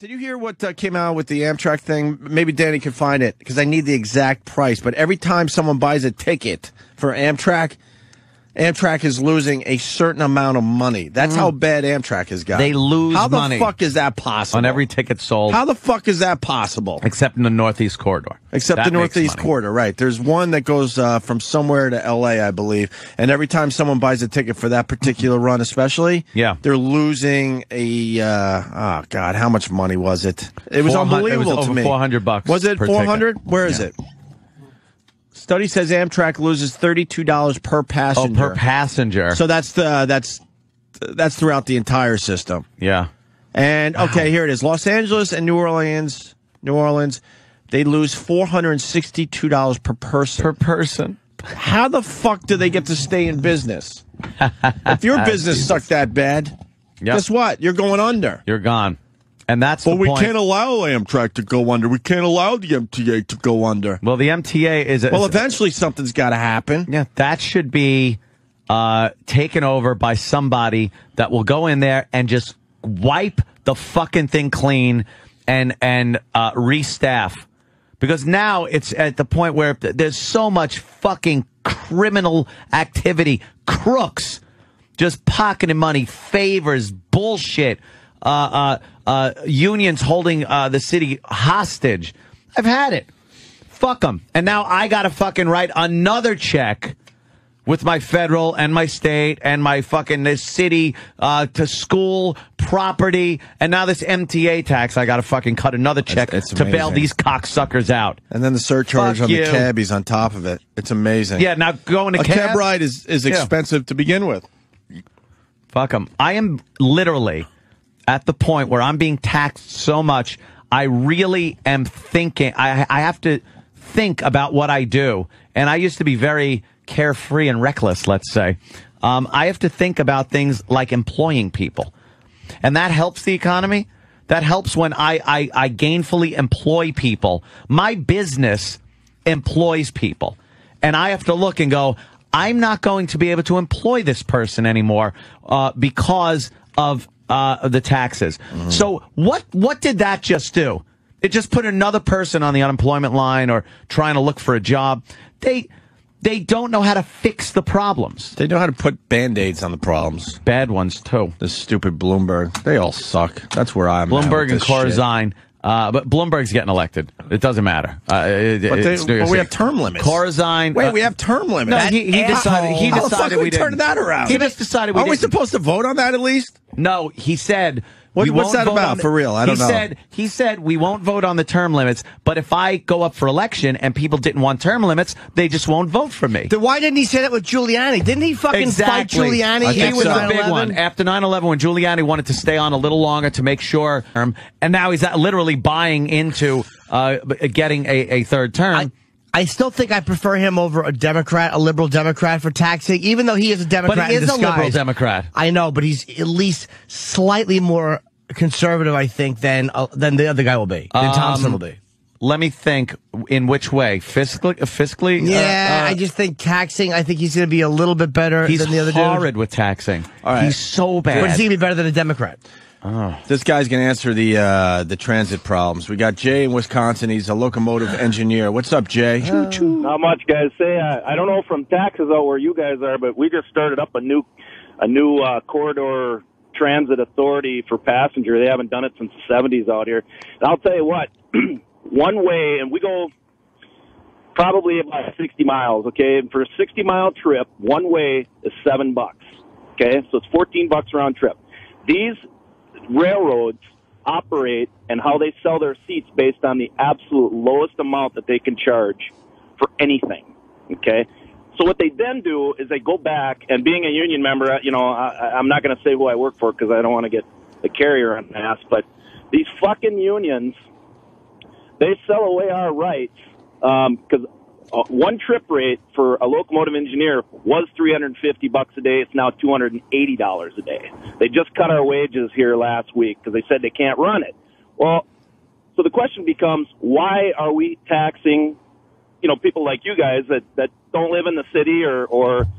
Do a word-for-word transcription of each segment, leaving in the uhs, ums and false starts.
Did you hear what uh, came out with the Amtrak thing? Maybe Danny can find it because I need the exact price. But every time someone buys a ticket for Amtrak, Amtrak is losing a certain amount of money. That's mm. how bad Amtrak has got. They lose how money. How the fuck is that possible? On every ticket sold. How the fuck is that possible? Except in the Northeast Corridor. Except that the Northeast Corridor, right. There's one that goes uh, from somewhere to L A, I believe. And every time someone buys a ticket for that particular run especially, yeah. they're losing a, uh, oh, God, how much money was it? It was unbelievable it was to me. four hundred bucks. Was it four hundred? Ticket. Where is yeah. it? Study says Amtrak loses thirty-two dollars per passenger. Oh, per passenger. So that's the that's that's throughout the entire system. Yeah. And okay, wow. Here it is. Los Angeles and New Orleans, New Orleans, they lose four hundred sixty-two dollars per person. Per person. How the fuck do they get to stay in business? If your business sucked that bad, yep. Guess what? You're going under. You're gone. And that's but the we point. can't allow Amtrak to go under. We can't allow the M T A to go under. Well, the M T A is... A, well, eventually something's got to happen. Yeah, that should be uh, taken over by somebody that will go in there and just wipe the fucking thing clean and, and uh, restaff. Because now it's at the point where there's so much fucking criminal activity, crooks, just pocketing money, favors, bullshit, uh, uh, uh, unions holding uh, the city hostage. I've had it. Fuck them. And now I got to fucking write another check with my federal and my state and my fucking this city uh, to school property. And now this M T A tax, I got to fucking cut another check it's, it's to bail these cocksuckers out. And then the surcharge Fuck on you. the cabbies on top of it. It's amazing. Yeah, now going to a cab, cab ride is, is expensive yeah. to begin with. Fuck them. I am literally at the point where I'm being taxed so much, I really am thinking, I, I have to think about what I do. And I used to be very carefree and reckless, let's say. Um, I have to think about things like employing people. And that helps the economy. That helps when I, I, I gainfully employ people. My business employs people. And I have to look and go, I'm not going to be able to employ this person anymore uh, because of uh, the taxes. Mm-hmm. So what what did that just do? It just put another person on the unemployment line or trying to look for a job. They they don't know how to fix the problems. They know how to put Band-Aids on the problems. Bad ones, too. The stupid Bloomberg. They all suck. That's where I'm at. Bloomberg and Corzine. Uh, but Bloomberg's getting elected. It doesn't matter. Uh, it, but, they, but we have term limits. Corzine. Wait, uh, we have term limits. No, he, he decided. He How decided the fuck we we didn't. turned that around. He just decided we Are didn't. we supposed to vote on that at least? No, he said. What, we what's won't that vote about, on the, for real? I don't he know. Said, he said we won't vote on the term limits, but if I go up for election and people didn't want term limits, they just won't vote for me. Then why didn't he say that with Giuliani? Didn't he fucking exactly. fight Giuliani? He was so. the big one. After nine eleven, when Giuliani wanted to stay on a little longer to make sure, um, and now he's literally buying into uh, getting a, a third term. I I still think I prefer him over a Democrat, a liberal Democrat for taxing, even though he is a Democrat But he is in a disguise. liberal Democrat. I know, but he's at least slightly more conservative, I think, than uh, than the other guy will be, than um, Thompson will be. Let me think. In which way? Fiscally? Fiscally? Yeah, uh, uh, I just think taxing. I think he's going to be a little bit better he's than the other dude. He's horrid with taxing. All right. He's so bad. But he's going to be better than a Democrat. Oh. This guy's going to answer the uh, the transit problems. We got Jay in Wisconsin. He's a locomotive engineer. What's up, Jay? Uh, not much, guys. Say, uh, I don't know from taxes out where you guys are, but we just started up a new a new uh, corridor transit authority for passenger. They haven't done it since the seventies out here. And I'll tell you what, one way, and we go probably about sixty miles, okay? And for a sixty mile trip, one way is seven bucks, okay? So it's fourteen bucks round trip. These railroads operate and how they sell their seats based on the absolute lowest amount that they can charge for anything, okay? So what they then do is they go back, and being a union member, you know, I, I'm not going to say who I work for because I don't want to get the carrier on my ass, but these fucking unions, they sell away our rights because um, one trip rate for a locomotive engineer was three hundred fifty bucks a day. It's now two hundred eighty dollars a day. They just cut our wages here last week because they said they can't run it. Well, so the question becomes, why are we taxing, you know, people like you guys that, that don't live in the city or, or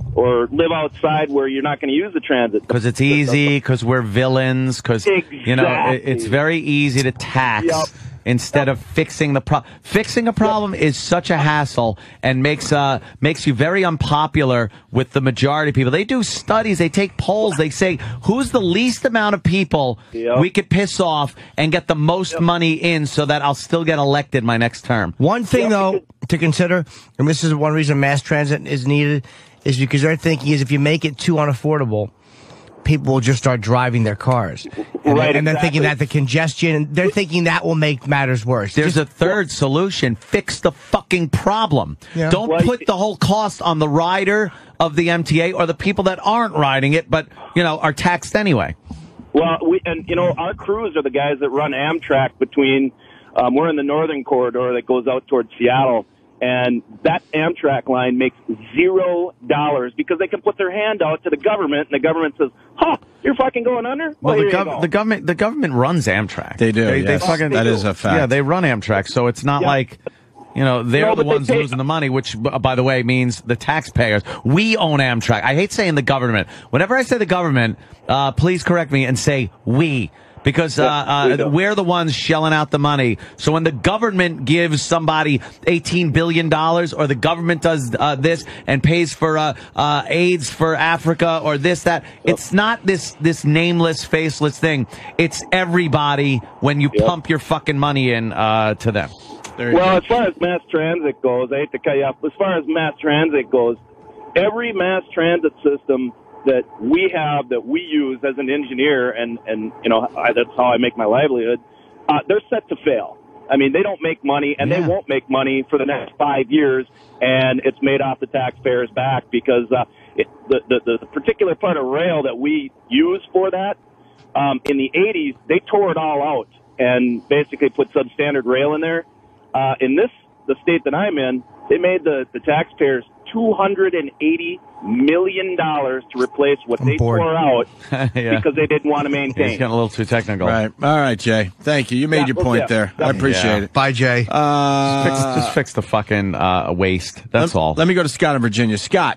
or live outside where you're not going to use the transit. Because it's easy, because we're villains, because, exactly. you know, it, it's very easy to tax. Yep. Instead of fixing the problem. Fixing a problem is such a hassle and makes uh makes you very unpopular with the majority of people. They do studies, they take polls, they say who's the least amount of people Yep. we could piss off and get the most Yep. money in so that I'll still get elected my next term. One thing, Yep. though, to consider, and this is one reason mass transit is needed, is because their thinking is if you make it too unaffordable, people will just start driving their cars. And, Right, they're, and they're exactly. thinking that the congestion, they're thinking that will make matters worse. There's Just- a third solution. Fix the fucking problem. Yeah. Don't Well, put the whole cost on the rider of the M T A or the people that aren't riding it, but, you know, are taxed anyway. Well, we and you know our crews are the guys that run Amtrak between. Um, we're in the northern corridor that goes out towards Seattle, and that Amtrak line makes zero dollars because they can put their hand out to the government, and the government says, "Huh, you're fucking going under." Well, here the, you gov- go. the government the government runs Amtrak. They do, They, they yes. fucking, That is a fact. Yeah, they run Amtrak, so it's not Yeah. like, you know, they're No, the but they ones pay- losing the money, which, b- by the way, means the taxpayers. We own Amtrak. I hate saying the government. Whenever I say the government, uh, please correct me and say we. Because uh, Yeah, we uh, do. we're the ones shelling out the money. So when the government gives somebody eighteen billion dollars, or the government does uh, this and pays for uh, uh, AIDS for Africa, or this, that, it's not this this nameless, faceless thing. It's everybody when you Yep. pump your fucking money in uh, to them. There you Well, go. as far as mass transit goes, I hate to cut you off. As far as mass transit goes, every mass transit system that we have, that we use as an engineer, and, and you know, I, that's how I make my livelihood, uh, they're set to fail. I mean, they don't make money, and Yeah. they won't make money for the next five years, and it's made off the taxpayers' back because uh, it, the, the, the particular part of rail that we use for that, um, in the eighties, they tore it all out and basically put substandard rail in there. Uh, in this, the state that I'm in, they made the, the taxpayers two hundred eighty million dollars to replace what I'm they bored. tore out Yeah. because they didn't want to He's maintain. getting a little too technical. Right. All right, Jay. Thank you. You made Yeah, your well, point yeah. there. I Yeah. appreciate Yeah. it. Bye, Jay. Uh, Fix, just fix the fucking uh, waste. That's let, all. Let me go to Scott in Virginia. Scott.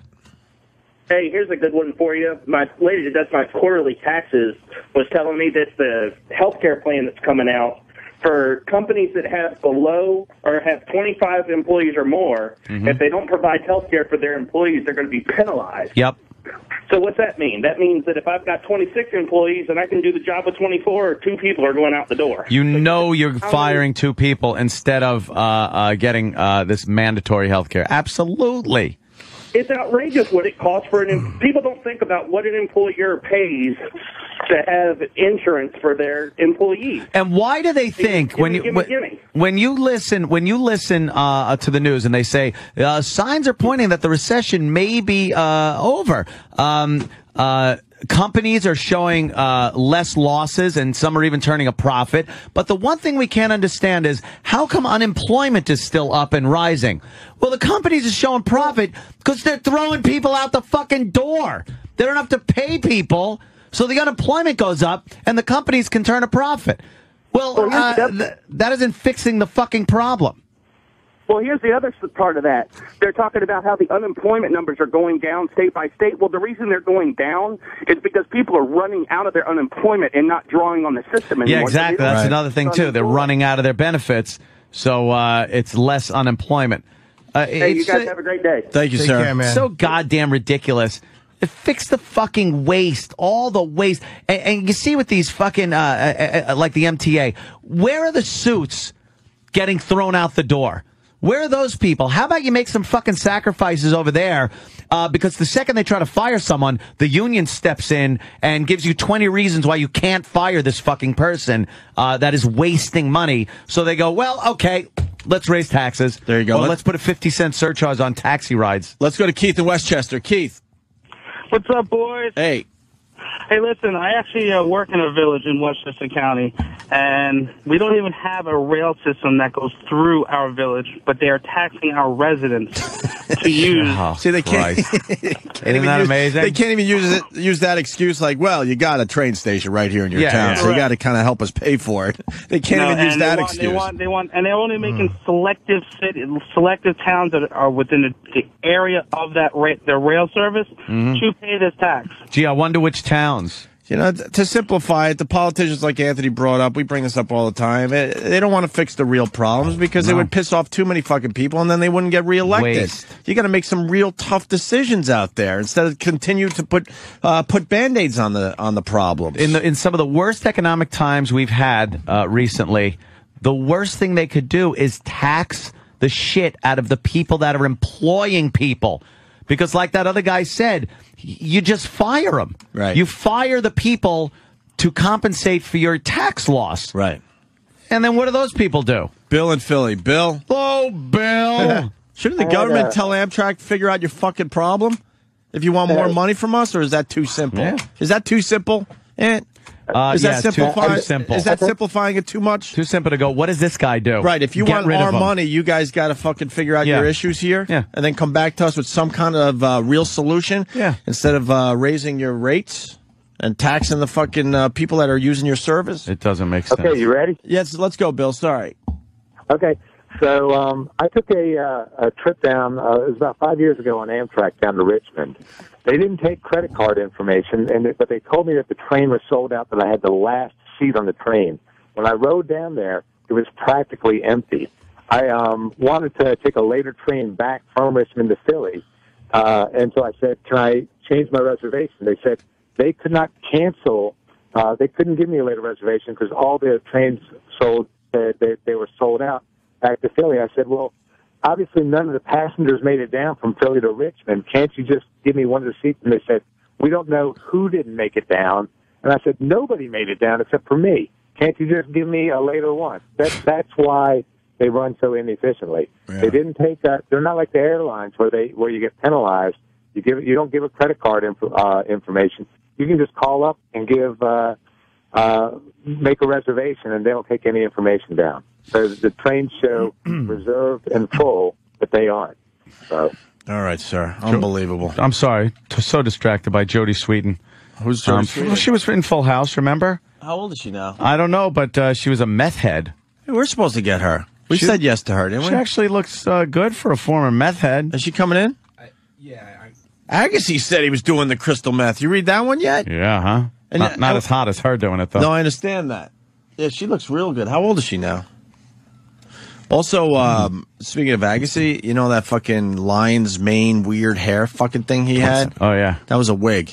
Hey, here's a good one for you. My lady that does my quarterly taxes was telling me that the healthcare plan that's coming out for companies that have below or have twenty-five employees or more, if they don't provide healthcare for their employees, they're going to be penalized. Yep. So what's that mean? That means that if I've got twenty-six employees and I can do the job with twenty-four, two people are going out the door. You know you're How firing two people instead of uh, uh, getting uh, this mandatory health care. Absolutely. It's outrageous what it costs for an. Em- people don't think about what an employer pays to have insurance for their employees. And why do they think Gimme, when you gimme, when, gimme. when you listen when you listen uh, to the news and they say uh, signs are pointing that the recession may be uh, over? Um, uh, companies are showing uh, less losses, and some are even turning a profit. But the one thing we can't understand is how come unemployment is still up and rising? Well, the companies are showing profit because they're throwing people out the fucking door. They don't have to pay people. So the unemployment goes up, and the companies can turn a profit. Well, Well, here's uh, the other- th- that isn't fixing the fucking problem. Well, here's the other s- part of that. They're talking about how the unemployment numbers are going down state by state. Well, the reason they're going down is because people are running out of their unemployment and not drawing on the system anymore. Yeah, exactly. That's Right. another thing, too. They're running out of their benefits, so uh, it's less unemployment. Uh, Hey, you it's, guys uh, have a great day. Thank you, Take sir. care, man. so goddamn ridiculous. Fix the fucking waste, all the waste. And, and you see with these fucking, uh, uh, uh, like the M T A, where are the suits getting thrown out the door? Where are those people? How about you make some fucking sacrifices over there? Uh, because the second they try to fire someone, the union steps in and gives you twenty reasons why you can't fire this fucking person uh, that is wasting money. So they go, well, okay, let's raise taxes. There you go. Or Let's- let's put a fifty cent surcharge on taxi rides. Let's go to Keith in Westchester. Keith. What's up, boys? Hey. Hey, listen, I actually uh, work in a village in Westchester County, and we don't even have a rail system that goes through our village, but they are taxing our residents to use. Oh, See, they can't. Christ. can't Isn't even that use, amazing? They can't even use it, use that excuse like, well, you got a train station right here in your Yeah, town, yeah. so you Right. got to kind of help us pay for it. They can't No, even use and that they want, excuse. They want, they want, and they're only making selective city, selective towns that are within the, the area of that ra- the rail service to pay this tax. Gee, I wonder which towns. You know, th- to simplify it, the politicians like Anthony brought up, we bring this up all the time. eh, They don't want to fix the real problems because it would piss off too many fucking people, and then they wouldn't get reelected. Waste. You got to make some real tough decisions out there instead of continue to put uh, put band-aids on the on the problems. In the in some of the worst economic times we've had uh, recently, the worst thing they could do is tax the shit out of the people that are employing people. Because like that other guy said, you just fire them. Right. You fire the people to compensate for your tax loss. right. And then what do those people do? Bill in Philly. Bill. Oh, Bill. Shouldn't the I had government a- tell Amtrak to figure out your fucking problem if you want more Yeah. money from us, or is that too simple? Yeah. Is that too simple? Eh, Uh, is yeah, that too- simplifying? too simple. Is that simplifying it too much? Too simple to go, what does this guy do? Right. If you Get want rid of our him. money, you guys got to fucking figure out Yeah. your issues here, Yeah. and then come back to us with some kind of uh, real solution. Yeah. Instead of uh, raising your rates and taxing the fucking uh, people that are using your service. It doesn't make sense. Okay, you ready? Yes. Let's go, Bill. Sorry. Okay. So um, I took a, uh, a trip down, uh, it was about five years ago on Amtrak down to Richmond. They didn't take credit card information, and it, but they told me that the train was sold out, that I had the last seat on the train. When I rode down there, it was practically empty. I um, wanted to take a later train back from Richmond to Philly, uh, and so I said, can I change my reservation? They said they could not cancel, uh, they couldn't give me a later reservation because all the trains sold, uh, they, they were sold out back to Philly. I said, well, obviously none of the passengers made it down from Philly to Richmond. Can't you just give me one of the seats? And they said, we don't know who didn't make it down. And I said, nobody made it down except for me. Can't you just give me a later one? That, that's why they run so inefficiently. Yeah. They didn't take that. They're not like the airlines where they where you get penalized. You give you don't give a credit card inf- uh, information. You can just call up and give uh, uh, make a reservation, and they don't take any information down. So the trains show reserved and full, but they aren't. So All right, sir. Unbelievable. I'm sorry. T- so distracted by Jodie Sweetin. Who's Jodie Um, Sweetin? well, she was in Full House, remember? How old is she now? I don't know, but uh, she was a meth head. Hey, we're supposed to get her. We She- said yes to her, didn't She we? actually looks uh, good for a former meth head. Is she coming in? Yeah. Agassi said he was doing the crystal meth. You read that one yet? Yeah, huh? And not uh, not uh, as hot as her doing it, though. No, I understand that. Yeah, she looks real good. How old is she now? Also, um, speaking of Agassi, you know that fucking lion's mane weird hair fucking thing he had? Oh, yeah. That was a wig.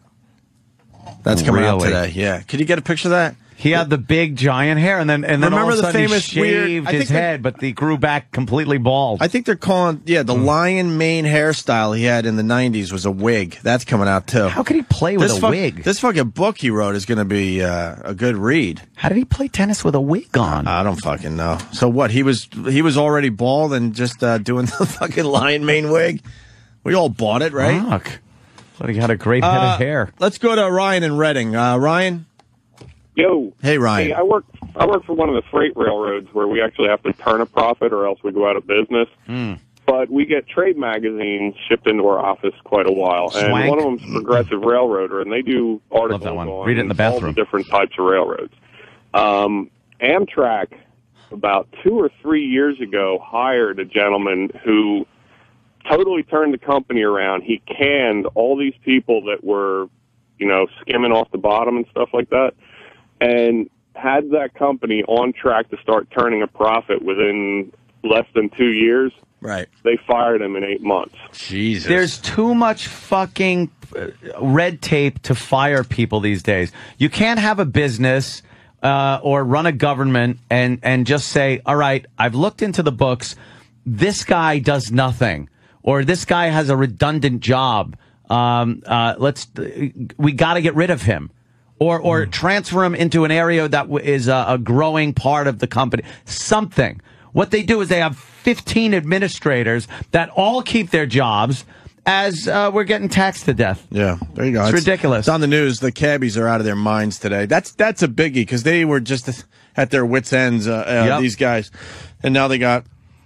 That's coming out Really? today. Yeah. Could you get a picture of that? He had the big giant hair, and then and then Remember all of a the sudden famous he weird- shaved I think his they- head, but he grew back completely bald. I think they're calling, yeah, the lion mane hairstyle he had in the nineties was a wig. That's coming out too. How could he play with this a fuck- wig? This fucking book he wrote is going to be uh, a good read. How did he play tennis with a wig on? I don't fucking know. So what? He was he was already bald and just uh, doing the fucking lion mane wig. We all bought it, right? Fuck. Thought he had a great head Uh, of hair. Let's go to Ryan in Reading. Uh, Ryan. Yo. Hey, Ryan. Hey, I work I work for one of the freight railroads where we actually have to turn a profit or else we go out of business. Mm. But we get trade magazines shipped into our office quite a while. And Swank. one of them's Progressive Railroader, and they do articles that one. on Read it in the all bathroom. the different types of railroads. Um, Amtrak, about two or three years ago, hired a gentleman who totally turned the company around. He canned all these people that were, you know, skimming off the bottom and stuff like that, and had that company on track to start turning a profit within less than two years. Right. They fired him in eight months. Jesus. There's too much fucking uh, red tape to fire people these days. You can't have a business uh, or run a government and, and just say, all right, I've looked into the books. This guy does nothing. Or this guy has a redundant job. Um, uh, let's we got to get rid of him. Or or transfer him into an area that w- is a, a growing part of the company. Something. What they do is they have fifteen administrators that all keep their jobs as uh, we're getting taxed to death. Yeah, there you go. It's ridiculous. It's on the news. The cabbies are out of their minds today. That's that's a biggie because they were just at their wits' ends, uh, uh, Yep. these guys. And now they got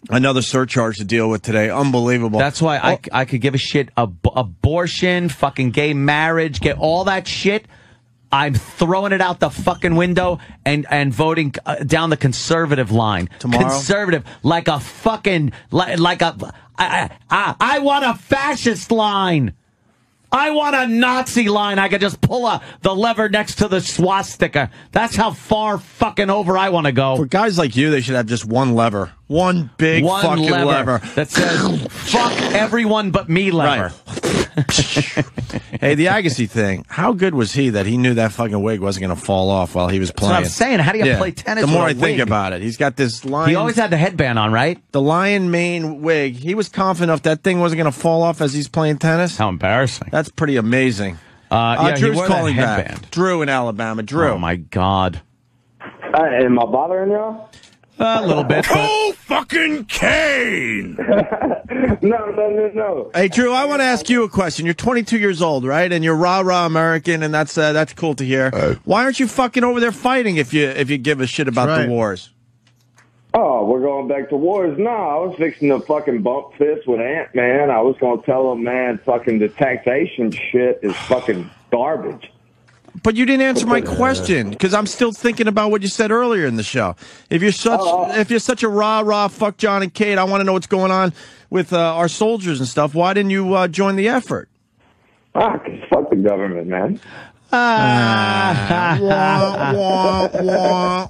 Another surcharge to deal with today. Unbelievable. That's why oh. I, I could give a shit. Ab- abortion, fucking gay marriage, get all that shit. I'm throwing it out the fucking window and, and voting uh, down the conservative line. Tomorrow? Conservative, like a fucking, like, like a, I, I, I want a fascist line. I want a Nazi line. I could just pull a, the lever next to the swastika. That's how far fucking over I want to go. For guys like you, they should have just one lever. One big One fucking lever, lever. that says, fuck everyone but me lever. Hey, the Agassi thing. How good was he that he knew that fucking wig wasn't going to fall off while he was playing? That's what I'm saying. How do you Yeah. play tennis The more I with a think wig? about it, he's got this lion. He always had the headband on, right? the lion mane wig. He was confident enough that thing wasn't going to fall off as he's playing tennis. How embarrassing. That's pretty amazing. Uh, Uh, yeah, he Drew's wore that calling back. headband. Drew in Alabama. Drew. Oh, my God. Uh, am I bothering y'all? A little bit. But Oh, fucking Kane! No, no, no, no. Hey, Drew, I want to ask you a question. You're twenty-two years old, right? And you're rah-rah American, and that's uh, that's cool to hear. Why aren't you fucking over there fighting if you if you give a shit about Right. the wars? Oh, we're going back to wars. No, I was fixing to fucking bump fists with Ant, man. I was going to tell him, man, fucking the taxation shit is fucking garbage. But you didn't answer my question because I'm still thinking about what you said earlier in the show. If you're such Oh. if you're such a rah rah fuck John and Kate, I want to know what's going on with uh, our soldiers and stuff. Why didn't you uh, join the effort? Ah, 'cause fuck the government, man. Wah, wah, wah,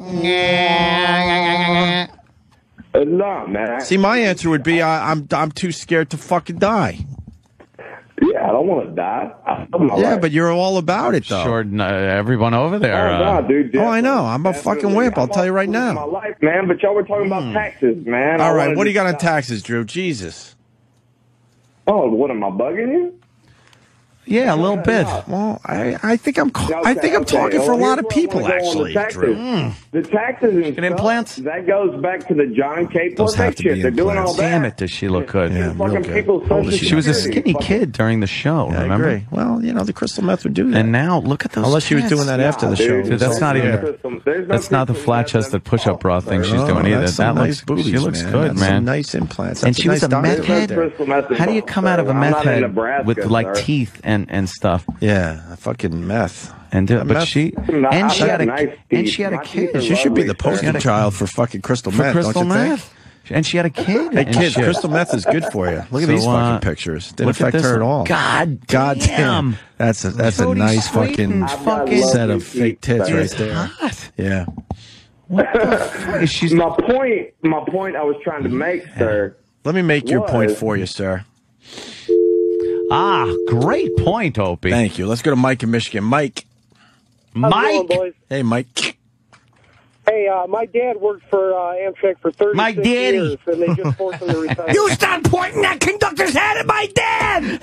wah. Uh, no, man. See, my answer would be I, I'm I'm too scared to fucking die. Yeah, I don't want to die. I love my Yeah, life. but you're all about it though. sure, uh, everyone over there. Oh, Uh, no, dude. Oh, I know. I'm a definitely. fucking wimp. I'll I'm tell you right all for now. My life, man. But y'all were talking about taxes, man. I All right, wanted what do you to got on stop. taxes, Drew? Jesus. Oh, what am I bugging you? yeah, a little bit. Well, I, I think I'm ca- Okay, I think I'm okay. talking Well, for a lot here's of where I people wanna go on actually, the taxes. Drew. The taxes and Get stuff, implants? that goes back to the John K. Those have Portet to shit. be They're doing all implants. that. Damn it, does she look good? Yeah, Fucking real good. people's How old is Social she? She was a Security. skinny Fucking- kid during the show, Yeah, I remember? agree. Well, you know, the crystal meth would do that. And now, look at those Unless she was tits. doing that after the Nah, show. dude, Dude, that's not there's even- no crystal- there's no That's not the crystal meth flat-chested in push-up bra thing she's Oh, doing either. that's That some looks, nice boobies, she looks man. good, That's man. Some nice implants. And That's she was nice a meth doctor head. right there. crystal meth How do you involved, come out of a sir. I'm meth not in head Nebraska, with like sir. teeth and, and stuff? Yeah, fucking meth. And do, That but meth- she No, and I've she got had a nice and teeth. she had a My teeth kid. are She should be the lovely, sir. poster child for fucking crystal For meth, crystal don't you think? meth. And she had a kid. Hey, and kids, shit. crystal meth is good for you. Look at So, these uh, fucking pictures. Didn't look at affect this her at one. all. God God damn. damn. That's a that's a Jodie nice fucking Sweetin's I've got fucking set lovely of fake teeth, tits sir. right there. hot. Yeah. Is she My point, my point I was trying to make, sir. Let me make your Was- point for you, sir. Ah, great point, Opie. Thank you. Let's go to Mike in Michigan. Mike. Mike. boys? Hey, Mike. Hey, uh, my dad worked for uh, Amtrak for thirty-six My daddy. years, and they just forced him to retire. You stop pointing that conductor's hat at my dad!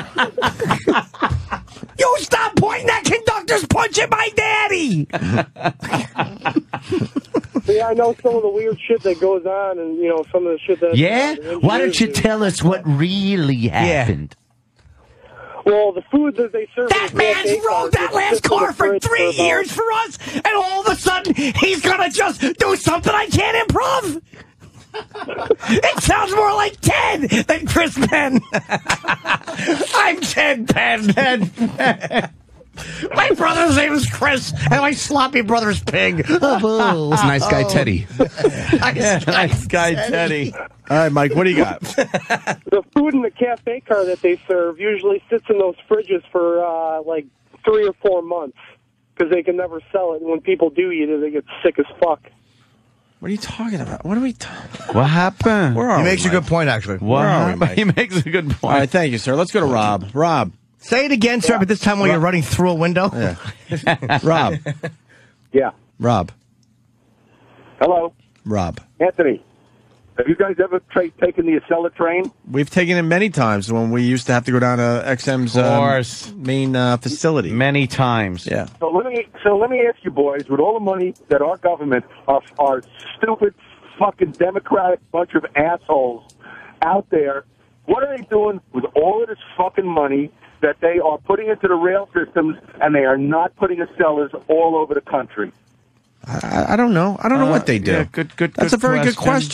You stop pointing that conductor's punch at my daddy! See, I know some of the weird shit that goes on, and you know some of the shit that. Yeah? the Why don't you engineers do. tell us what really happened? Well, the food that they serve. That in the cafe man's rolled cars that just last sits in car the for fridge three about- years for us, and all of a sudden he's gonna just do something I can't improve. It sounds more like Ted than Chris Penn. I'm Ted Penn. Ted Penn. My brother's name is Chris, and my sloppy brother's Pig. Oh, It's nice guy Teddy. nice, Nice guy, Teddy. All right, Mike, what do you got? The food in the cafe car that they serve usually sits in those fridges for uh, like three or four months because they can never sell it. And when people do eat it, they get sick as fuck. What are you talking about? What are we talking What happened? Where are He we, makes a Mike? good point, actually. What Where are we, happened? Mike? He makes a good point. All right, thank you, sir. Let's go to Rob. Rob. Say it again, sir, but this time while you're running through a window. Yeah. Rob. Yeah. Rob. Hello, Rob. Anthony. Have you guys ever tra- taken the Acela train? We've taken it many times when we used to have to go down to X M's Of um, course. main uh, facility. Many times. Yeah. So let me so let me ask you, boys, with all the money that our government, our, our stupid fucking democratic bunch of assholes out there, what are they doing with all of this fucking money that they are putting into the rail systems, and they are not putting Acelas all over the country? I, I don't know. I don't know Uh, what they do. yeah, good- good- That's good a very good question. question.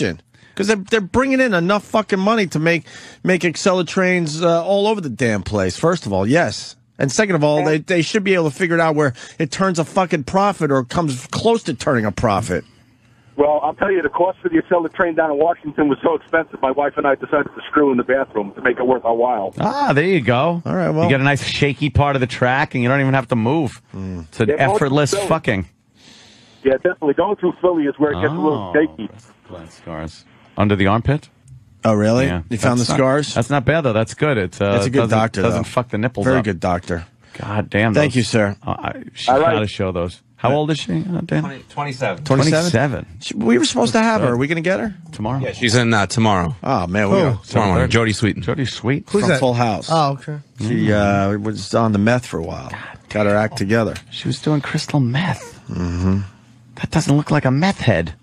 Because they're, they're bringing in enough fucking money to make make Acela trains uh, all over the damn place. First of all, yes. And second of all, they, they should be able to figure it out where it turns a fucking profit or comes close to turning a profit. Well, I'll tell you, the cost for the Acela train down in Washington was so expensive, my wife and I decided to screw in the bathroom to make it worth our while. Ah, there you go. All right, well. You get a nice shaky part of the track, and you don't even have to move. Mm. It's an Yeah, going effortless through Philly. fucking. Yeah, definitely. Going through Philly is where it gets a little Oh. shaky. Blood scars. Under the armpit? Oh, really? Yeah. You found the That's not- scars? That's not bad, though. That's good. It's, uh, That's a good doesn't, doctor, Doesn't though. fuck the nipples Very up. good doctor. God damn. Thank those- you, sir. Uh, I, she's All right. got to show those. How old is she, uh, Dan? twenty-seven. twenty-seven. She- We were supposed to have her. Are we going to get her? Tomorrow? Yeah, she's in uh, tomorrow. Oh, man. We go. Tomorrow morning. Jody Sweeten. Jody Sweet. From Full House. Oh, okay. She uh, was on the meth for a while. Got her act together. She was doing crystal meth. Mm-hmm. That doesn't look like a meth head.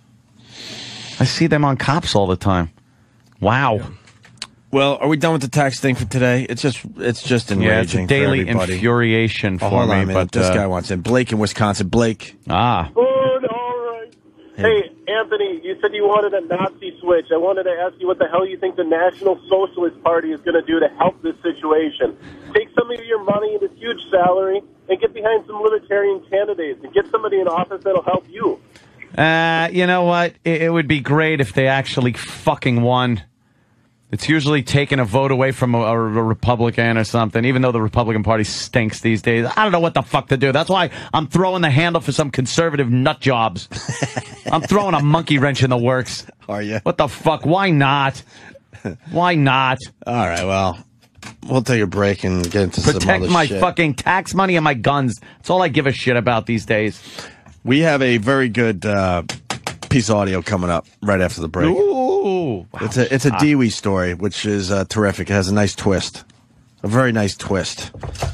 I see them on Cops all the time. Wow. Well, are we done with the tax thing for today? It's just it's just enraging Yeah, it's a daily for everybody. infuriation Oh, for hold me. on a minute. But This uh, guy wants in. Blake in Wisconsin. Blake. Ah. Good, all right. Hey, Anthony, you said you wanted a Nazi switch. I wanted to ask you what the hell you think the National Socialist Party is going to do to help this situation. Take some of your money and this huge salary and get behind some libertarian candidates and get somebody in office that'll help you. Uh, you know what? It, it would be great if they actually fucking won. It's usually taking a vote away from a, a Republican or something, even though the Republican Party stinks these days. I don't know what the fuck to do. That's why I'm throwing the handle for some conservative nut jobs. I'm throwing a monkey wrench in the works. Are you? What the fuck? Why not? Why not? All right, well, we'll take a break and get into some Protect other my shit. fucking tax money and my guns. That's all I give a shit about these days. We have a very good uh, piece of audio coming up right after the break. Ooh. Wow. It's a it's a Dewey story, which is uh, terrific. It has a nice twist, a very nice twist.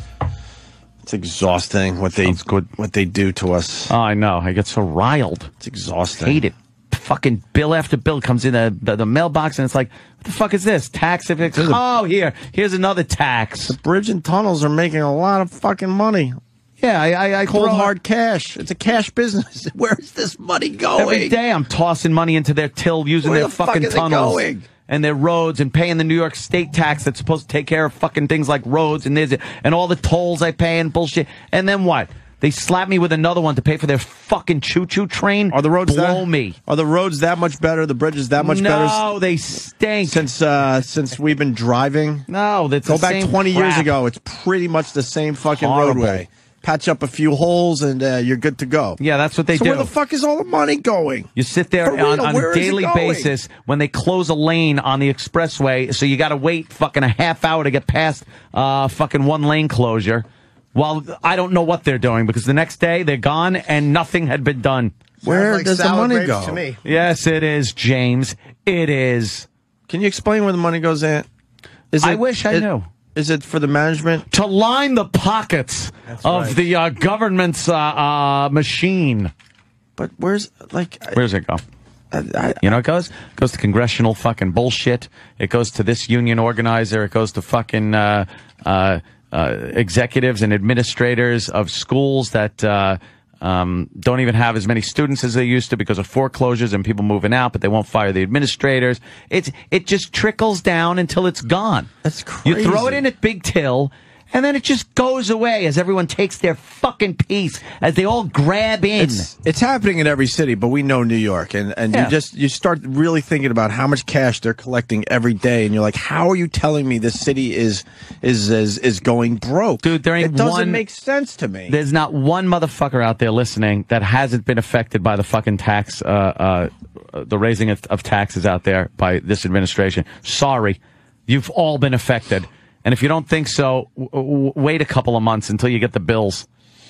It's exhausting what they good. what they do to us. Oh, I know. I get so riled. It's exhausting. Hate it. Fucking bill after bill comes in the, the, the mailbox, and it's like, what the fuck is this? Tax? If it's, oh, here, here's another tax. The bridge and tunnels are making a lot of fucking money. Yeah, I, I, I Cold throw- hard cash. It's a cash business. Where is this money going? Every day I'm tossing money into their till using Where their the fuck fucking is it tunnels going? and their roads and paying the New York State tax that's supposed to take care of fucking things like roads and this and all the tolls I pay and bullshit. And then what? They slap me with another one to pay for their fucking choo-choo train. Are the roads blow that, me? Are the roads that much better? The bridges that much no, better? No, they stink. Since uh, since we've been driving. No, that's go the back same twenty crap. years ago. It's pretty much the same fucking Horrible. roadway. Patch up a few holes and uh, you're good to go. Yeah, that's what they so do. where the fuck is all the money going? You sit there For real, on, on where a is it daily going? basis when they close a lane on the expressway, so you got to wait fucking a half hour to get past uh, fucking one lane closure. While I don't know what they're doing because the next day they're gone and nothing had been done. Where like does the salad money grapes go? to me. Yes, it is, James. It is. Can you explain where the money goes, Ant? Is I wish I it- knew. Is it for the management? To line the pockets of right. the uh, government's uh, uh, machine. But where's like? I- Where's it go? I, I, You know, it goes it goes to congressional fucking bullshit. It goes to this union organizer. It goes to fucking uh, uh, uh, executives and administrators of schools that uh, um, don't even have as many students as they used to because of foreclosures and people moving out, but they won't fire the administrators. It's it just trickles down until it's gone. That's You crazy. throw it in at Big Till. And then it just goes away as everyone takes their fucking piece, as they all grab in. It's, it's happening in every city, but we know New York, and and Yeah. you just you start really thinking about how much cash they're collecting every day, and you're like, how are you telling me this city is is is, is going broke, Dude, there ain't it doesn't one- make sense to me. There's not one motherfucker out there listening that hasn't been affected by the fucking tax, uh, uh, the raising of, of taxes out there by this administration. Sorry. You've all been affected. And if you don't think so, w- w- wait a couple of months until you get the bills.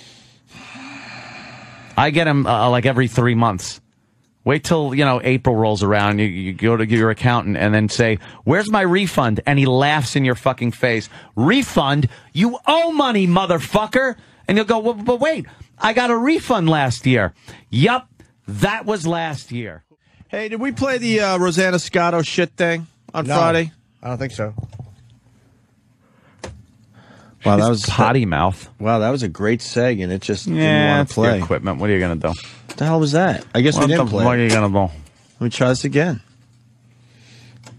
I get them uh, like every three months. Wait till, you know, April rolls around, you, you go to your accountant and then say, where's my refund? And he laughs in your fucking face. Refund? You owe money, motherfucker. And you'll go, well, but wait, I got a refund last year. Yup, that was last year. Hey, did we play the uh, Rosanna Scotto shit thing on No, Friday? I don't think so. Wow, that She's was potty mouth. Wow, that was a great seg, and it just didn't Yeah, want it's to the play. equipment. What are you going to do? What the hell was that? I guess What we the didn't play. fuck are it. you going to do? Let me try this again.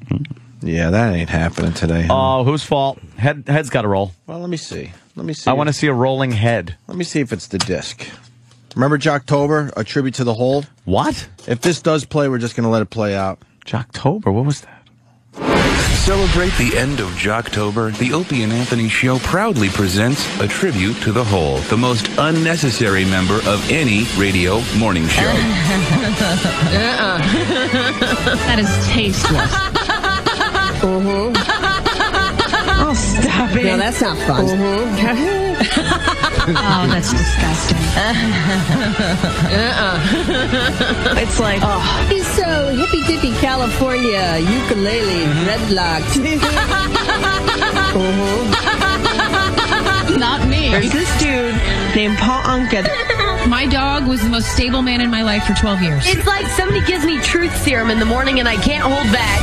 Yeah, that ain't happening today. Oh, whose fault? Head, head's got to roll. Well, let me see. Let me see. I want to see a rolling head. Let me see if it's the disc. Remember Jocktober, a tribute to the Hole? What? If this does play, we're just going to let it play out. Jocktober? What was that? Celebrate the end of Jocktober. The Opie and Anthony Show proudly presents a tribute to the Hole, the most unnecessary member of any radio morning show. uh-uh. That is tasteless. Mm-hmm. Oh, stop it. No, that's not fun. Mm-hmm. Oh, that's disgusting. uh-uh. It's like, oh. He's so hippy-dippy California, ukulele, dreadlocks. mm-hmm. Not me. There's this dude named Paul Anka. My dog was the most stable man in my life for twelve years. It's like somebody gives me truth serum in the morning and I can't hold back.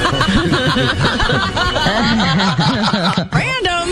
Random.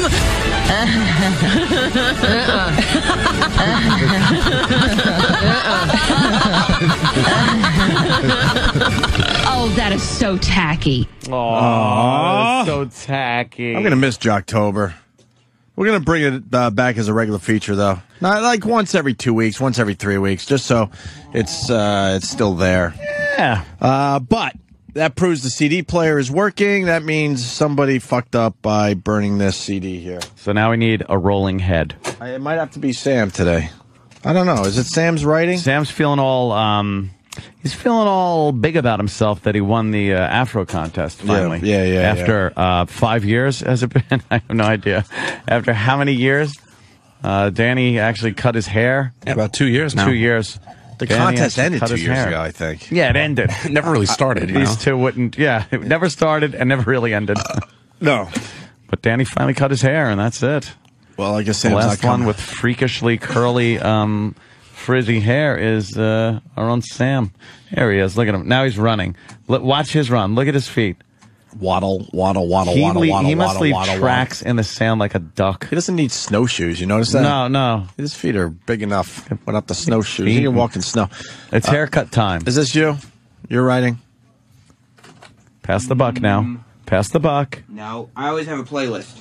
Oh, that is so tacky. Oh, so tacky. I'm going to miss Jocktober. We're going to bring it uh, back as a regular feature, though. Not like once every two weeks, once every three weeks, just so it's uh, it's still there. Yeah. Uh, but that proves the C D player is working. That means somebody fucked up by burning this C D here. So now we need a rolling head. I, it might have to be Sam today. I don't know. Is it Sam's writing? Sam's feeling all... Um, he's feeling all big about himself that he won the uh, Afro contest finally. Yeah, yeah, yeah. After yeah. Uh, five years, has it been? I have no idea. After how many years? Uh, Danny actually cut his hair. Yeah, about two years now. Two years. The Danny contest actually ended cut two his years hair. ago, I think. Yeah, it ended. It never really started, you These know? two wouldn't, yeah, it never started and never really ended. Uh, no. But Danny finally cut his hair, and that's it. Well, I guess the Sam's last not one coming. with freakishly curly, um, frizzy hair is uh, our own Sam. There he is. Look at him. Now he's running. Look, watch his run. Look at his feet. Waddle, waddle, waddle, he waddle, le- waddle, He must waddle, leave waddle, tracks waddle. in the sand like a duck. He doesn't need snowshoes. You notice that? No, no. His feet are big enough without the snowshoes. He can walk in snow. It's Uh, haircut time. Is this you? You're writing? Pass the buck now. Pass the buck. No, I always have a playlist.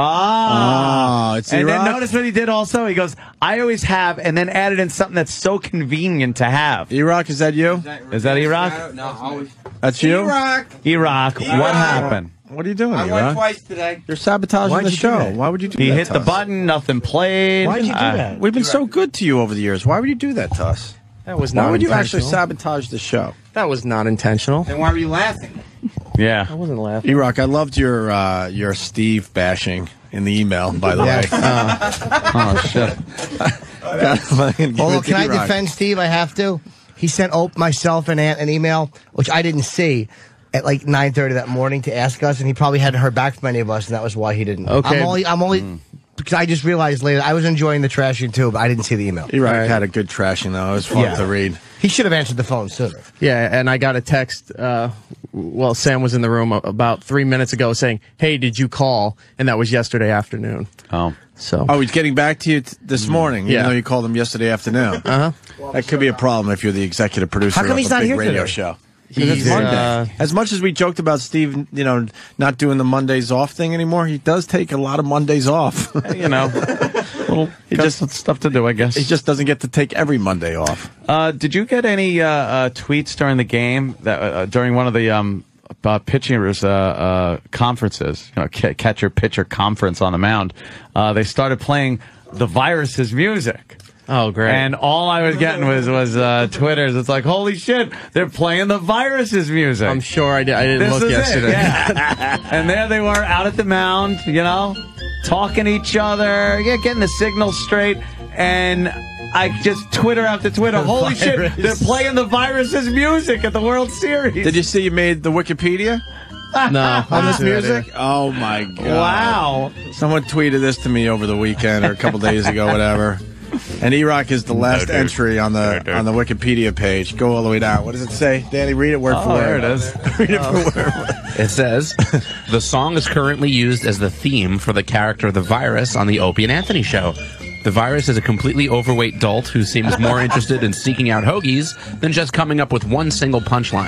Ah, Oh, it's and then E-Rock? notice what he did also. He goes, I always have, and then added in something that's so convenient to have. E-Rock, is that you? Is that E-Rock? No, always. That's you? E-Rock. E-Rock, what E-Rock. happened? What are you doing, I won E-Rock? twice today. You're sabotaging Why'd the you do show. that? Why would you do He that hit to the us? button, nothing played. Why'd you do Uh, that? We've been so good to you over the years. Why would you do that to us? That was Why not would you actually intentional. sabotage the show? That was not intentional. Then why were you laughing? Yeah. I wasn't laughing. E-Rock, I loved your uh, your Steve bashing in the email, by the Yeah. way. Oh, shit. Although, can I defend Steve? I have to. He sent Ope, myself, and Ant an email, which I didn't see, at like nine thirty that morning to ask us, and he probably hadn't heard back from any of us, and that was why he didn't. Okay. I'm only, I'm only, Mm. because I just realized later, I was enjoying the trashing too, but I didn't see the email. E-Rock had a good trashing, though. It was fun Yeah. to read. He should have answered the phone sooner. Yeah, and I got a text. Uh, well, Sam was in the room about three minutes ago saying, "Hey, did you call?" And that was yesterday afternoon. Oh, so Oh, he's getting back to you t- this morning, even Yeah. though you called him yesterday afternoon. Uh huh. That could be a problem if you're the executive producer How come of he's a not big here radio today? show. He's, It's Monday. uh, As much as we joked about Steve, you know, not doing the Mondays off thing anymore, he does take a lot of Mondays off. You know, little he got just some stuff to do, I guess. he just doesn't get to take every Monday off. Uh, did you get any uh, uh, tweets during the game that uh, during one of the um, uh, pitchers uh, uh, conferences? You know, ca- catcher pitcher conference on the mound. Uh, they started playing the Virus's music. Oh, great! And all I was getting was was uh, Twitters. It's like, holy shit, they're playing the Virus's music. I'm sure I, did, I didn't This look is it, yesterday. yeah. And there they were out at the mound, you know, talking to each other, yeah, getting the signal straight. And I just Twitter after Twitter, holy shit, Virus. they're playing the Virus's music at the World Series. Did you see you made the Wikipedia No, on this I didn't. music? Oh my god! Wow. Someone tweeted this to me over the weekend or a couple days ago, whatever. And E-Rock is the last entry on the on the Wikipedia page. Go all the way down. What does it say? Danny, read it word Oh, for word. there it is. Read it for word. It says, the song is currently used as the theme for the character The Virus on the Opie and Anthony Show. The Virus is a completely overweight dolt who seems more interested in seeking out hoagies than just coming up with one single punchline.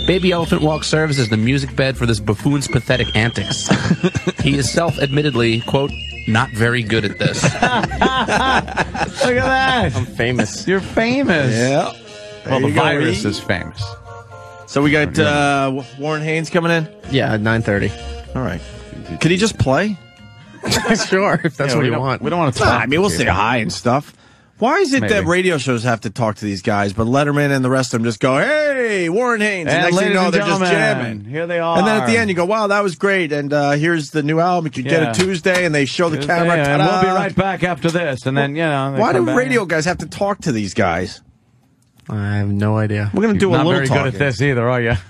Baby Elephant Walk serves as the music bed for this buffoon's pathetic antics. He is self-admittedly, quote, not very good at this. Look at that. I'm famous. You're famous. Yeah. Well, There the you go, virus E. is famous. So we got uh, Warren Haynes coming in? Yeah, nine thirty. All right. Could he just play? Sure, if that's Yeah, what we you don't- want. We don't want to Nah, talk. I mean, we'll to say people. hi and stuff. Why is it Maybe. that radio shows have to talk to these guys, but Letterman and the rest of them just go, hey, Warren Haynes. And, And next thing you ladies know, and they're just gentlemen, jamming. here they are. And then at the end, you go, wow, that was great. And uh, here's the new album. You can get Yeah. it Tuesday. And they show the Tuesday, camera. and we'll be Ta-da. right back after this. And then, you know. they Why do come back. radio guys have to talk to these guys? I have no idea. We're going to do You're a not little very talking. good at this either, are you?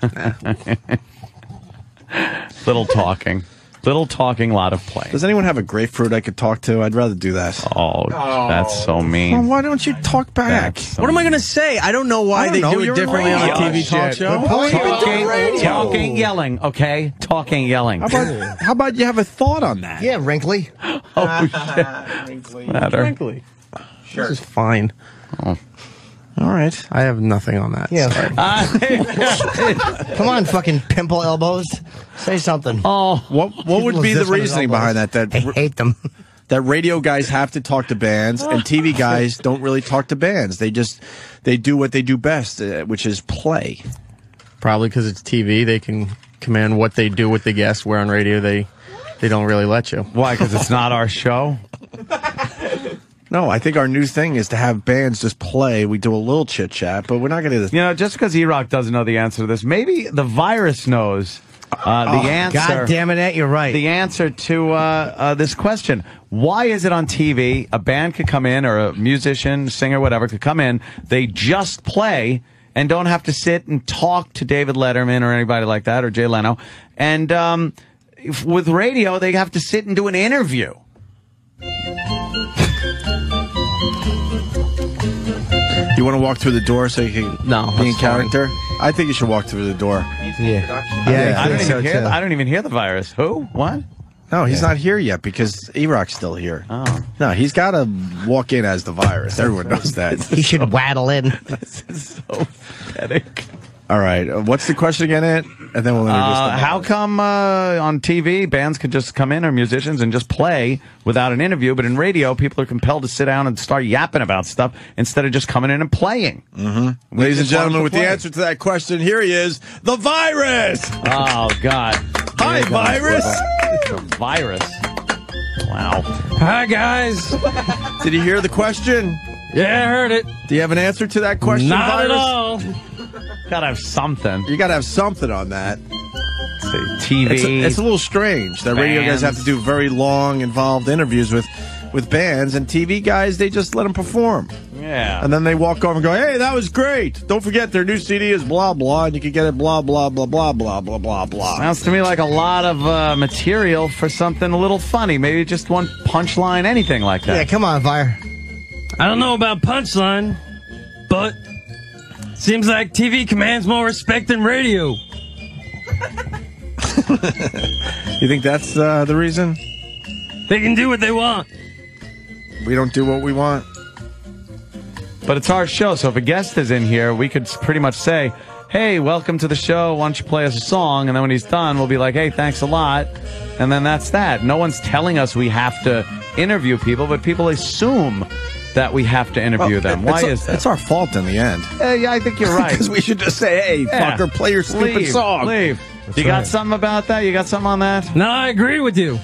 Little talking. Little talking, lot of playing. Does anyone have a grapefruit I could talk to? I'd rather do that. Oh, that's so Well, mean. why don't you talk back? That's so What am I going to say? I don't know why I don't they know, do you're it in differently on a radio. T V talk Shit. show. Why are you doing Talking, radio? talking, yelling, okay? Talking, yelling. How about, how about you have a thought on that? Yeah, wrinkly. Oh, shit. Matter. Frankly. This is fine. All right. I have nothing on that. Yeah. Uh, Come on, fucking pimple elbows. Say something. oh, What what would be the This on his reasoning elbows. behind that? That I hate them. that radio guys have to talk to bands and T V guys don't really talk to bands. They just they do what they do best, uh, which is play. Probably because it's T V. They can command what they do with the guests, where on radio they they don't really let you. why? Because it's not our show? No, I think our new thing is to have bands just play. We do a little chit chat, but we're not going to. You know, just because E-Rock doesn't know the answer to this, maybe the virus knows uh, the answer. God damn it, Ed, you're right. The answer to uh, uh, this question. Why is it on T V? A band could come in, or a musician, singer, whatever, could come in. They just play and don't have to sit and talk to David Letterman or anybody like that, or Jay Leno. And um, if, with radio, they have to sit and do an interview. You want to walk through the door so you can No, be in that's fine. character? I think you should walk through the door. Yeah. Yeah, I don't think so, even hear. too. I don't even hear the virus. Who? What? No, he's not here yet because E-Rock's still here. Oh. No, he's got to walk in as the virus. Everyone knows that. He should waddle in. So pathetic. All right. uh, What's the question again, Ed? And then we'll introduce Uh, the how come uh, on T V bands could just come in, or musicians, and just play without an interview, but in radio people are compelled to sit down and start yapping about stuff instead of just coming in and playing? Mm-hmm. Ladies and just want gentlemen, to with the play. answer to that question, here he is, the virus. Oh God! Hi, Here goes virus. The virus. Wow. Hi, guys. Did you hear the question? Yeah, I heard it. Do you have an answer to that question, Not virus? at all. Gotta have something. You got to have something on that. T V. It's a, it's a little strange that radio guys have to do very long, involved interviews with, with bands, and T V guys, they just let them perform. Yeah. And then they walk over and go, hey, that was great. Don't forget their new C D is blah, blah, and you can get it blah, blah, blah, blah, blah, blah, blah, blah. Sounds to me like a lot of uh, material for something a little funny. Maybe just one punchline, anything like that. Yeah, come on, Fire. I don't know about punchline, but seems like T V commands more respect than radio. You think that's uh, the reason? They can do what they want. We don't do what we want. But it's our show, so if a guest is in here, we could pretty much say, hey, welcome to the show. Why don't you play us a song? And then when he's done, we'll be like, hey, thanks a lot. And then that's that. No one's telling us we have to interview people, but people assume that we have to interview Well, them. Why it's, is that? It's our fault in the end. Uh, yeah, I think you're right. Because we should just say, hey, Yeah. fucker, play your stupid Leave, song. Leave. That's you got right. something about that? You got something on that? No, I agree with you.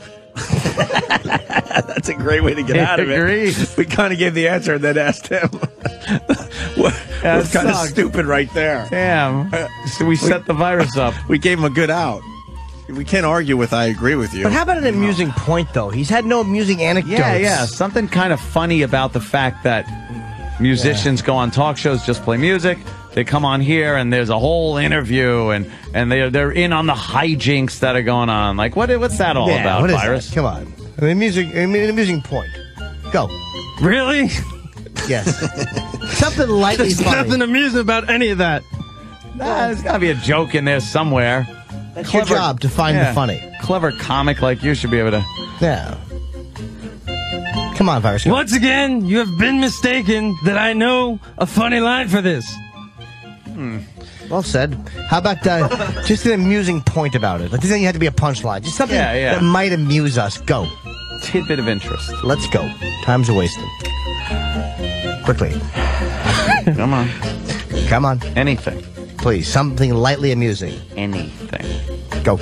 That's a great way to get out of it. Agreed. We kind of gave the answer and then asked him. what, Yeah, was it kind of sucked. stupid right there. Damn. So we set the virus up. We gave him a good out. We can't argue with I agree with you. But how about an amusing point, though? He's had no amusing anecdotes. Yeah, yeah. Something kind of funny about the fact that musicians go on talk shows, just play music. They come on here and there's a whole interview and, and they're, they're in on the hijinks that are going on. Like, what what's that all Yeah, about, what is Virus? that? Come on. I mean, amusing, I mean, an amusing point. Go. Really? Yes. Something lightly There's funny. nothing amusing about any of that. Nah, there's got to be a joke in there somewhere. That's your job, to find the funny. Clever comic like you should be able to. Yeah. Come on, Virus. Once again, you have been mistaken that I know a funny line for this. Hmm. Well said. How about uh, just an amusing point about it? Like, doesn't have to be a punchline. Just something Yeah, yeah. that might amuse us. Go. Tidbit of interest. Let's go. Time's a wasting. Quickly. Come on. Come on. Anything. Please, something lightly amusing. Anything. Go.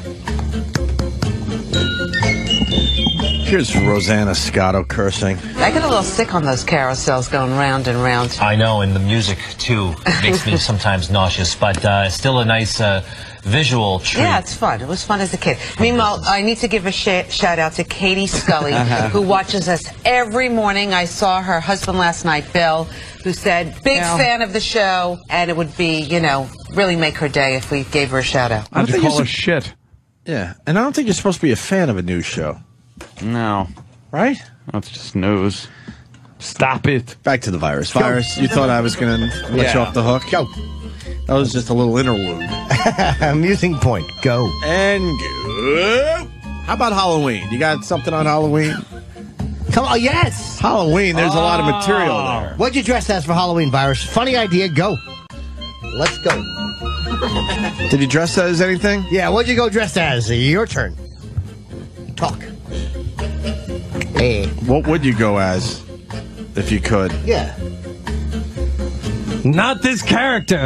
Here's Rosanna Scotto cursing. I get a little sick on those carousels going round and round. I know, and the music, too, makes me sometimes nauseous, but uh, still a nice uh, visual treat. Yeah, it's fun. It was fun as a kid. Meanwhile, I need to give a sh shout out to Katie Scully, Uh-huh. who watches us every morning. I saw her husband last night, Bill, who said, big Yeah. fan of the show, and it would be, you know, really make her day if we gave her a shout out. I don't think call you're her sup- shit. Yeah, and I don't think you're supposed to be a fan of a news show. No. Right? That's just news. Stop it. Back to the virus. Virus, you thought I was going to let you Yeah. off the hook? Go. That was just a little interlude. Amusing point. Go. And go. How about Halloween? You got something on Halloween? Come on, yes. Halloween, there's a lot of material there. What'd you dress as for Halloween, Virus? Funny idea. Go. Let's go. Did you dress as anything? Yeah, what'd you go dressed as? Your turn. Talk. Hey. What would you go as if you could? Yeah. Not this character.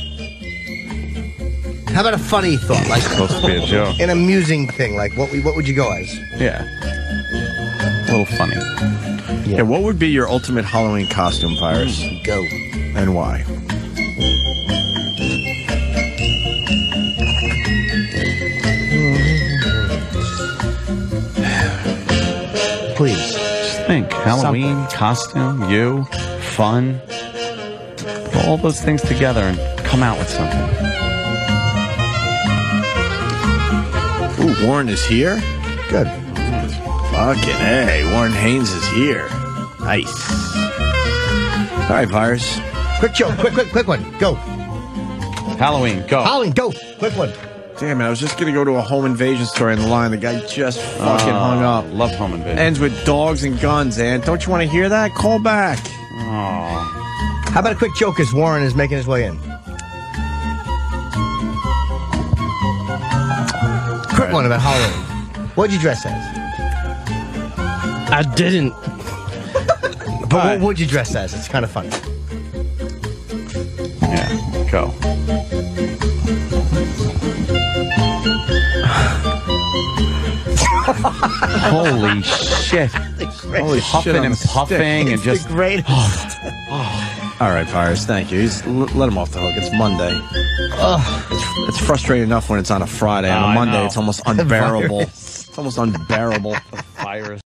How about a funny thought? Like supposed to be a joke. An amusing thing. Like what? What would you go as? Yeah. A little funny. Yeah. What would be your ultimate Halloween costume, Virus? Go. And why? Please. Just think. Halloween, costume, you, fun. Put all those things together and come out with something. Ooh, Warren is here? Good. Fucking hey, Warren Haynes is here. Nice. All right, Virus. Quick joke. Quick, quick, quick one. Go. Halloween, go. Halloween, go. Quick one. Damn it, I was just going to go to a home invasion story in the line. The guy just fucking Oh, hung up. Love home invasion. Ends with dogs and guns, and don't you want to hear that? Call back. Oh. How about a quick joke as Warren is making his way in? Quick one about Halloween. What'd you dress as? I didn't. But what would you dress as? It's kind of fun. Yeah, go. Holy shit. Holy Huffing shit on and a stick. puffing and It's just. the greatest. All right, Virus, thank you. He's, l- let him off the hook. It's Monday. It's, it's frustrating enough when it's on a Friday. Oh, On I a Monday, know. it's almost unbearable. Virus. It's almost unbearable. Virus.